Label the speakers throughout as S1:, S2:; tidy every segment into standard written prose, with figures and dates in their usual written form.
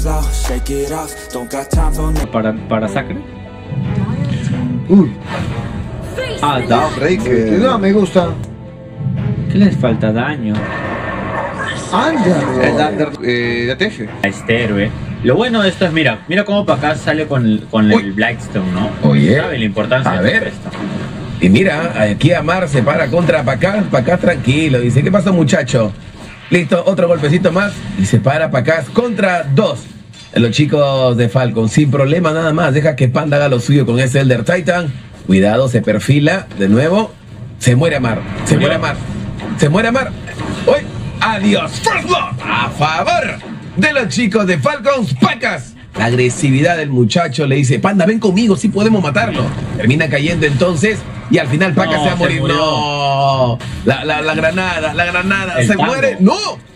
S1: Para Sacre.
S2: Dawnbreaker. No, me gusta.
S1: ¿Qué les falta? Daño.
S2: La teje.
S1: A este héroe. Lo bueno de esto es, mira cómo Pacaz sale con el Blightstone, ¿no?
S3: Oye,
S1: ¿sabe la importancia
S3: a
S1: de
S3: ver.
S1: esto?
S3: Y mira, aquí Amar se para contra Pacaz. Pacaz tranquilo, dice, ¿qué pasó, muchacho? Listo, otro golpecito más y se para Pacaz contra 2. Los chicos de Falcon, sin problema nada más. Deja que Panda haga lo suyo con ese Elder Titan. Cuidado, se perfila de nuevo. Se muere Amar, se muere Amar. Se muere Amar. ¡Uy! ¡Adiós! First Blood a favor de los chicos de Falcons. Pacaz. La agresividad del muchacho le dice, Panda, ven conmigo, sí podemos matarlo. Termina cayendo entonces y al final Pacaz se va a morir. No, la granada, se muere. No,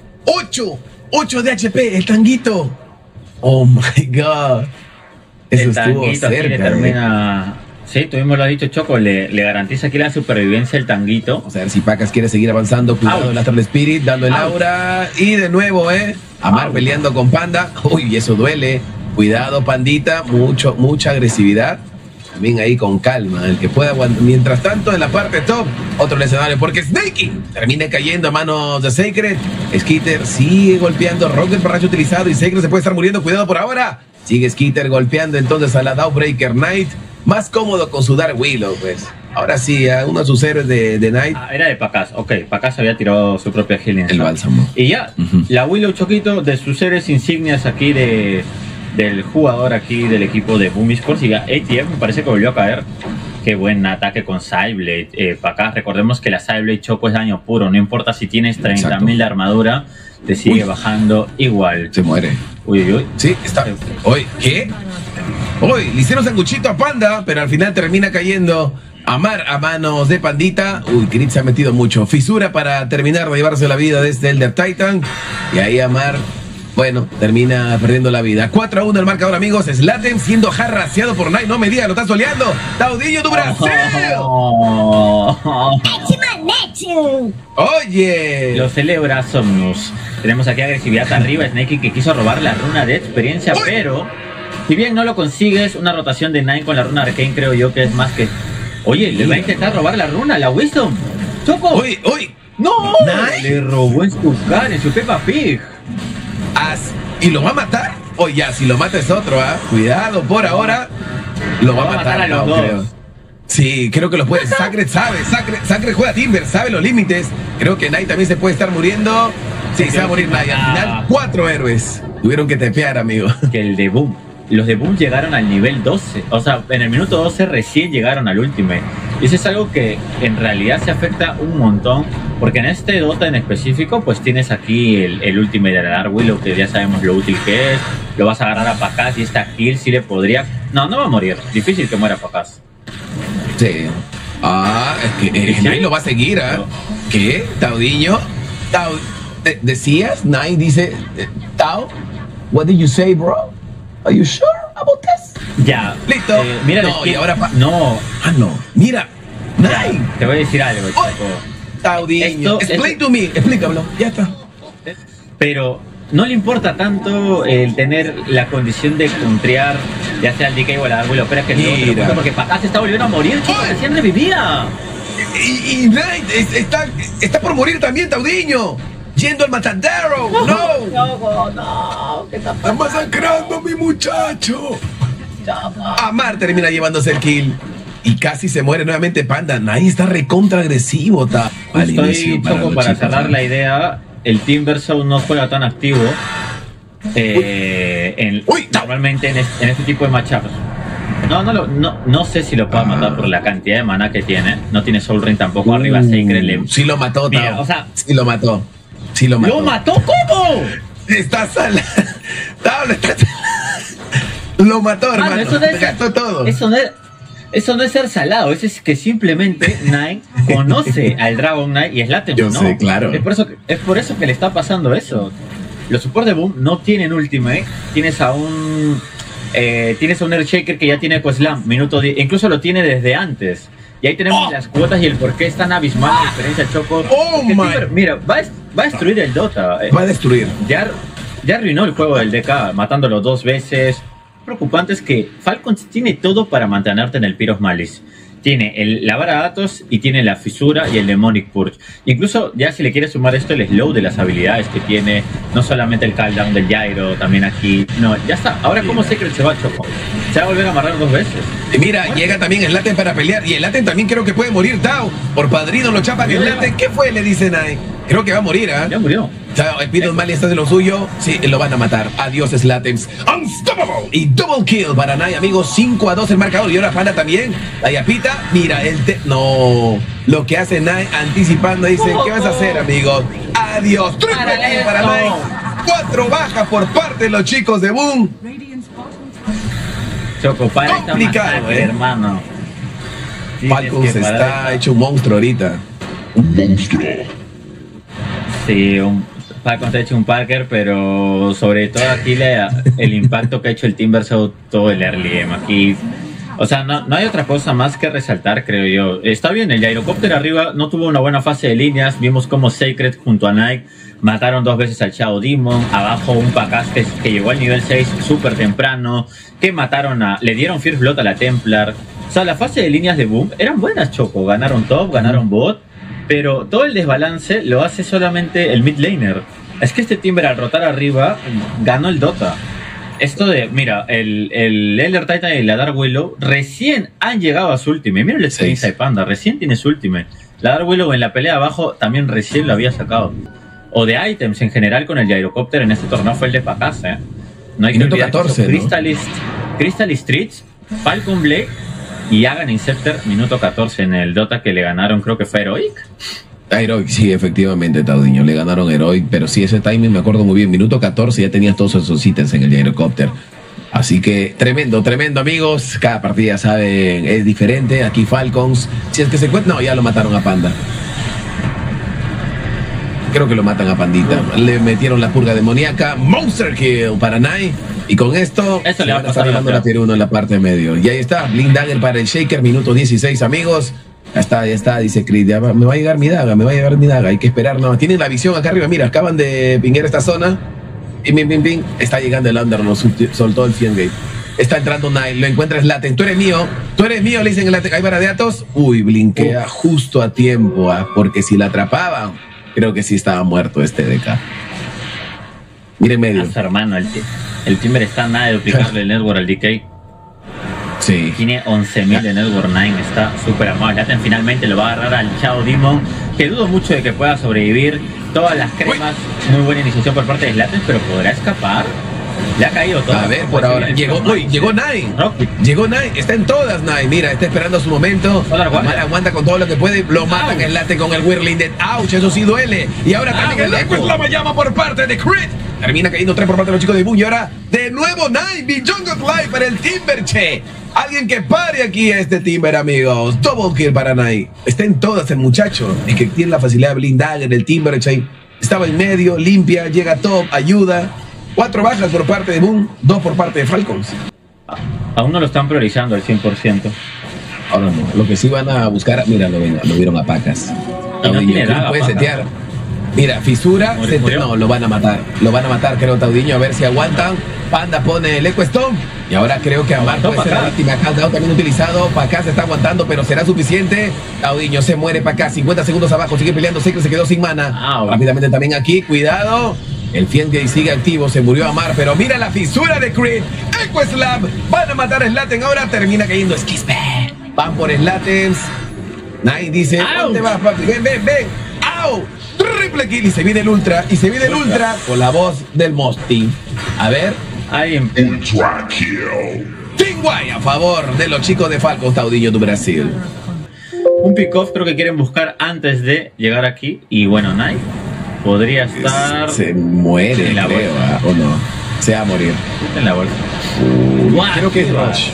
S3: 8 de HP, el tanguito. Oh my God. Eso estuvo cerca.
S1: Termina... Sí, tú mismo lo has dicho, Choco, le garantiza aquí la supervivencia el tanguito.
S3: Vamos a ver si Pacaz quiere seguir avanzando. Cuidado el Astral Spirit, dando el aura. Y de nuevo, Amar peleando con Panda. Uy, eso duele. Cuidado, Pandita. Mucha agresividad. También ahí con calma. El que pueda aguantar. Mientras tanto, en la parte top, otro escenario. Porque Snakey termina cayendo a manos de Sacred. Skitter sigue golpeando. Rocket para rayo utilizado. Y Sacred se puede estar muriendo. Cuidado por ahora. Sigue Skitter golpeando entonces a la Dawnbreaker Knight. Más cómodo con su Dark Willow, pues. Ahora sí, a uno de sus héroes de Knight.
S1: Era de Pacaz, ok. Pacaz había tirado su propia healing.
S3: El bálsamo.
S1: Y ya, la Willow, Choquito, de sus héroes insignias aquí del jugador aquí del equipo de Boom Esports. Y ya ATF me parece que volvió a caer. Qué buen ataque con Psyblade. Pacaz, recordemos que la Psyblade, Choco, es daño puro. No importa si tienes 30.000 de armadura, te sigue bajando igual.
S3: Se muere.
S1: Uy.
S3: Sí, está. Uy, ¿qué? Uy, le hicieron sanguchito a Panda, pero al final termina cayendo Amar a manos de Pandita. Uy, Crit se ha metido mucho. Fisura para terminar de llevarse la vida de este Elder Titan. Y ahí Amar, bueno, termina perdiendo la vida. 4-1 el marcador, amigos. Slaten siendo jarraseado por Knight. No me digas, lo está soleando. Taudillo tu Brasil. Oye.
S1: Lo celebra Somnus. Tenemos aquí agresividad arriba. Snakey que quiso robar la runa de experiencia, pero si bien no lo consigues, una rotación de Nine con la runa Arcane creo yo que es más que... Oye, le va a intentar robar la runa, la Wisdom. ¡Choco!
S3: ¡Uy!
S1: ¡No!
S3: ¿Nine?
S1: Le robó en su cara, en su Peppa Pig.
S3: ¿Y lo va a matar? Oye, si lo mata es otro, Cuidado, por ahora. Lo va a matar
S1: a los dos.
S3: Creo. Sí, creo que lo puede. Sacred sabe. Sacred juega Timber, sabe los límites. Creo que Knight también se puede estar muriendo. Sí, se va a morir Knight. Al final, 4 héroes tuvieron que tepear, amigo.
S1: Que el de Boom. Los de Boom llegaron al nivel 12. O sea, en el minuto 12 recién llegaron al Ultimate. Y eso es algo que en realidad se afecta un montón. Porque en este Dota en específico, pues tienes aquí el Ultimate de la Dark Willow, que ya sabemos lo útil que es. Lo vas a agarrar a Pacaz y esta kill sí le podría... No va a morir. Difícil que muera Pacaz.
S3: Sí. Es que Nine lo va a seguir, ¿Qué? Taudillo. ¿Decías? Nine dice... Tao, what did you say, bro? Are you sure about this?
S1: Ya.
S3: Listo.
S1: Mira,
S3: no, y ahora...
S1: No.
S3: No. Mira. Nine.
S1: Te voy a decir algo, chico.
S3: Taudillo. Explain to me. Explícamelo. Ya está.
S1: Pero no le importa tanto el tener la condición de contrear, ya sea el DK o la Dark Willow, pero es que no, porque Pacaz se está volviendo a morir, chico, recién revivía.
S3: Y Knight está por morir también, Taudiño. Yendo al matadero. No. ¿Qué está masacrando a mi muchacho. Amar termina llevándose el kill. Y casi se muere nuevamente Panda. Knight está recontra agresivo.
S1: Estoy Choco para cerrar la idea. El Timber Zone no juega tan activo normalmente en este tipo de matchups. No sé si lo pueda matar por la cantidad de mana que tiene. No tiene Soul Ring tampoco. Arriba Sacred.
S3: Sí lo mató,
S1: Mira, o sea,
S3: sí lo mató.
S1: ¿Lo mató? ¿Cómo?
S3: Está sala. Lo mató, hermano. Gastó todo.
S1: Eso no es ser salado, eso es que simplemente Nine conoce al Dragon Knight y Slaten.
S3: Yo sé, claro.
S1: Es por eso que le está pasando eso. Los supports de Boom no tienen ultimate. Tienes a un Earthshaker que ya tiene Eco-Slam, minuto 10, incluso lo tiene desde antes. Y ahí tenemos las cuotas y el por qué es tan abismal la diferencia, Choco. Mira, va a destruir el Dota.
S3: Va a destruir.
S1: ya arruinó el juego del DK, matándolo 2 veces. Lo preocupante es que Falcons tiene todo para mantenerte en el Pyros Malice. Tiene la vara de Atos y tiene la fisura y el Demonic Purge. Incluso ya si le quieres sumar esto, el slow de las habilidades que tiene, no solamente el cooldown del Gyro, también aquí. No, ya está. Ahora como Secret se va, Choco. Se va a volver a amarrar 2 veces.
S3: Y mira, llega también el Laten para pelear. Y el Laten también creo que puede morir, Tao. Por padrino lo chapan el Laten. ¿Qué fue? Le dicen ahí. Creo que va a morir, ¿ah?
S1: Ya murió.
S3: Chao, el Pyros Malice está de lo suyo. Sí, lo van a matar. Adiós, Slatens. Unstoppable. Y double kill para Nai, amigos. 5-2 el marcador. Y ahora Panda también. La Yapita. Mira, no. Lo que hace Nai anticipando. Dice, ¿qué vas a hacer, amigos? Adiós. Triple kill para Nai. 4 bajas por parte de los chicos de Boom.
S1: Choco, para
S3: complicado,
S1: esta masacre, hermano.
S3: Falcons está hecho un monstruo ahorita.
S2: Un monstruo.
S1: Sí, Falcons ha hecho un Parker, pero sobre todo aquí el impacto que ha hecho el Timbersaw todo el early game aquí. O sea, no hay otra cosa más que resaltar, creo yo. Está bien, el Gyrocopter arriba no tuvo una buena fase de líneas. Vimos como Sacred junto a Nike mataron 2 veces al Shadow Demon. Abajo un Pacas que llegó al nivel 6 súper temprano. Que le dieron First Blood a la Templar. O sea, la fase de líneas de Boom eran buenas, Choco. Ganaron top, ganaron bot. Pero todo el desbalance lo hace solamente el mid laner. Es que este Timber al rotar arriba ganó el Dota. Esto de, mira, el Elder Titan y la Dark Willow recién han llegado a su ultimate. Mira el experiencia de Panda, recién tiene su ultimate. La Dark Willow en la pelea abajo también recién lo había sacado. O de items en general con el Gyrocopter en este torneo fue el de Pacas, ¿eh? No hay que olvidar 14, que Crystal Streets, Falcon Blade y Hagan Inceptor, minuto 14 en el Dota que le ganaron, creo que fue Heroic.
S3: Heroic, sí, efectivamente, Taudiño, le ganaron Heroic, pero sí, ese timing me acuerdo muy bien, minuto 14 ya tenías todos esos ítems en el Gyrocopter. Así que tremendo, amigos, cada partida, saben, es diferente. Aquí Falcons, si es que se encuentra, no, ya lo mataron a Panda. Creo que lo matan a Pandita. Le metieron la purga demoníaca, Monster Kill para Nai. Y con esto
S1: eso le va a
S3: pasar
S1: pasar
S3: la tier 1 en la parte de medio. Y ahí está, Blink Dagger para el Shaker, minuto 16, amigos. Ya está, dice Creed, ya me va a llegar mi daga, hay que esperar, no, tienen la visión acá arriba, mira, acaban de pinguear esta zona, y ping, está llegando el Under, nos soltó el Fiendgate, está entrando Nile, lo encuentra Slaten, tú eres mío, le dicen Slaten, hay vara de Atos, blinkea justo a tiempo, porque si la atrapaban, creo que sí estaba muerto este DK. Miren medio.
S1: Hermano, el Timber está nada de duplicarle el network al DK.
S3: Sí.
S1: Tiene 11.000 de Network 9, está súper amable. Laten finalmente lo va a agarrar al Shadow Demon, que dudo mucho de que pueda sobrevivir. Todas las cremas, muy buena iniciación por parte de Laten, pero ¿podrá escapar? Le ha caído todo.
S3: A ver, por ahora. Llegó Nine. Llegó Nine. Está en todas, Nine. Mira, está esperando su momento. Mal aguanta con todo lo que puede. Lo matan el Laten con el Whirling Dead. ¡Auch! Eso sí duele. Y ahora también el Equus la llama por parte de Crit. Termina cayendo 3 por parte de los chicos de Boom. Y ahora, de nuevo, Nine. Beyond of Life para el Timberche. Alguien que pare aquí a este Timber, amigos. Double kill para Nine. Está en todas el muchacho. Es que tiene la facilidad de Blind Dagger, el Timberche. Estaba en medio, limpia, llega top, ayuda. 4 bajas por parte de Boom, 2 por parte de Falcons.
S1: Aún no lo están priorizando al 100%.
S3: Ahora no. Lo que sí van a buscar, mira, lo vieron a Pacas.
S1: No tiene nada,
S3: puede setear. Mira, fisura, no, lo van a matar. Lo van a matar, creo, Taudiño, a ver si aguantan. Panda pone el Eco Stone. Y ahora creo que Amar puede ser la víctima. Countdown también utilizado. Pacas se está aguantando, pero será suficiente. Taudiño se muere Pacas. 50 segundos abajo, sigue peleando. Secret se quedó sin mana. Rápidamente también aquí, cuidado. El Fiendgate sigue activo, se murió Amar, pero mira la fisura de Creed. Eco Slam, van a matar a Slaten, ahora termina cayendo Skizbe. Van por Slatens. Nine dice, ¿dónde vas, papi? Ven. ¡Au! Triple kill y se viene el Ultra, con la voz del Mosti. A ver.
S2: Ultra kill.
S3: Team Guay a favor de los chicos de Falcons, Taudiño de Brasil.
S1: Un pick-off creo que quieren buscar antes de llegar aquí. Y bueno, Nike podría estar...
S3: Se muere, creo, o no. Se va a morir.
S1: En la bolsa.
S3: Creo que es Rush.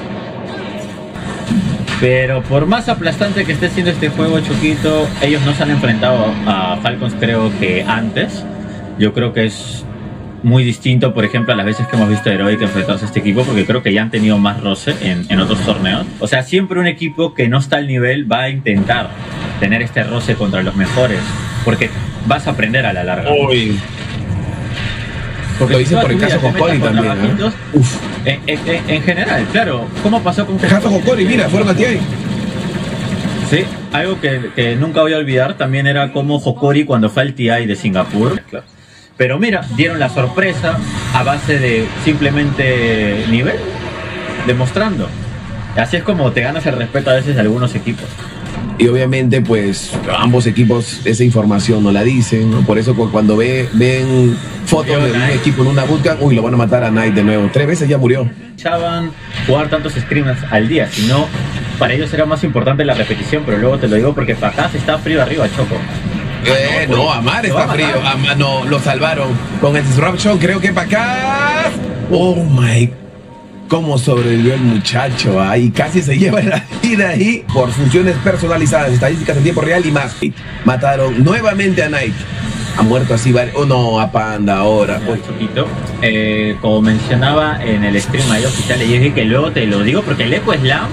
S1: Pero por más aplastante que esté siendo este juego, Choquito, ellos no se han enfrentado a Falcons, creo que antes. Yo creo que es muy distinto, por ejemplo, a las veces que hemos visto a Heroic enfrentarse a este equipo, porque creo que ya han tenido más roce en otros torneos. O sea, siempre un equipo que no está al nivel va a intentar tener este roce contra los mejores, porque vas a aprender a la larga.
S3: Lo dicen por el caso Hokori también, ¿eh? Uf.
S1: En general, claro. ¿Cómo pasó con
S3: El caso Hokori? Mira, fueron a TI.
S1: Sí, algo que nunca voy a olvidar también era como Hokori cuando fue al TI de Singapur. Pero mira, dieron la sorpresa a base de simplemente nivel, demostrando. Así es como te ganas el respeto a veces de algunos equipos.
S3: Y obviamente, pues, ambos equipos esa información no la dicen, ¿no? Por eso cuando ven fotos de un equipo en una bootcamp, uy, lo van a matar a Knight de nuevo. 3 veces ya murió.
S1: Echaban jugar tantos scrims al día, si no, para ellos era más importante la repetición, pero luego te lo digo porque para acá se está frío arriba, Choco.
S3: No, Amar está frío. No, lo salvaron. Con el disruption, creo que para acá. Oh my. Cómo sobrevivió el muchacho. Y casi se lleva la vida ahí por funciones personalizadas, estadísticas en tiempo real y más. Mataron nuevamente a Knight. Ha muerto así varios. Oh no, a Panda ahora.
S1: Choquito. Como mencionaba en el stream ahí oficial, y dije que luego te lo digo porque el Eco Slam.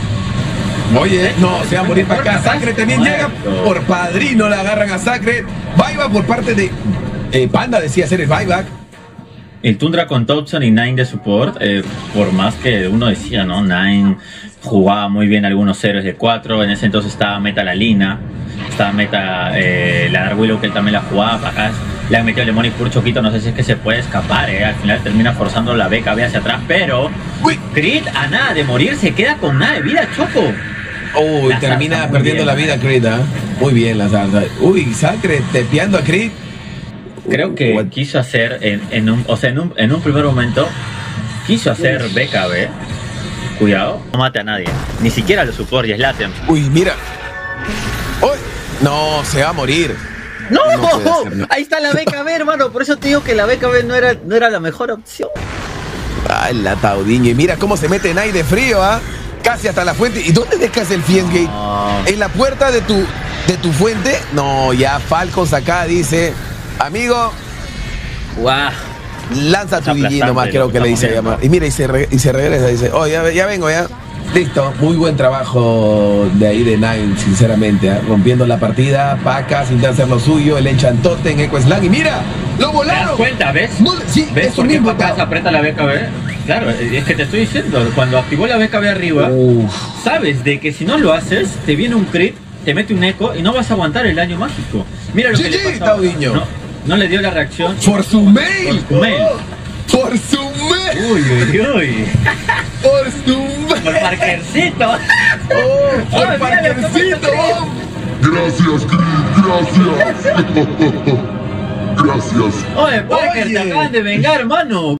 S3: Oye, no, se va a morir para acá. Sacre también llega por padrino, la agarran a Sacre. Buyback por parte de Panda, decía hacer el buyback.
S1: El Tundra con Thompson y Nine de support, por más que uno decía, ¿no? Nine jugaba muy bien algunos héroes de 4, en ese entonces estaba meta la Lina, estaba meta la Dark Willow que él también la jugaba, para acá le han metido Lemon y Pur Choquito, no sé si es que se puede escapar, al final termina forzando la BKB hacia atrás, pero Creed a nada de morir se queda con nada de vida, Choco.
S3: Uy, termina perdiendo la vida Creed, ¿eh? Muy bien la salsa. Uy, Sacre tepeando a Creed.
S1: Creo que quiso hacer en un primer momento quiso hacer BKB. Cuidado, no mate a nadie, ni siquiera los support y Slatem.
S3: Uy, mira. Uy, no, se va a morir.
S1: No, ahí está la BKB, hermano. Por eso te digo que la BKB no era la mejor opción.
S3: Ay, la Taudiño. Y mira cómo se mete en aire frío, ¿ah? Casi hasta la fuente. ¿Y dónde dejas el Fiendgate? En la puerta de tu fuente. No, ya Falcons acá dice, amigo,
S1: guau,
S3: lanza tu DJ nomás, creo que le dice a llamar. Y mira, y se regresa, dice, oh, ya vengo, ya. Listo, muy buen trabajo de ahí de Nine, sinceramente, ¿eh? Rompiendo la partida, Pacas, intenta hacer lo suyo, el enchantote en Eco Slang, y mira, lo volaron.
S1: ¿Te das cuenta, ves?
S3: No, sí,
S1: ¿ves por qué Pacas aprieta la BKB? Claro, es que te estoy diciendo, cuando activó la BKB arriba, sabes de que si no lo haces, te viene un crit, te mete un eco y no vas a aguantar el daño mágico. Mira lo que le pasó. No le dio la reacción.
S3: Por su mail.
S1: Por su mail.
S3: Por su mail.
S1: Uy.
S3: Por su mail.
S1: Por Parkercito.
S3: Por Parkercito.
S2: Gracias, Creed, gracias. Gracias.
S1: Oye, Parker, te acaban de vengar, hermano.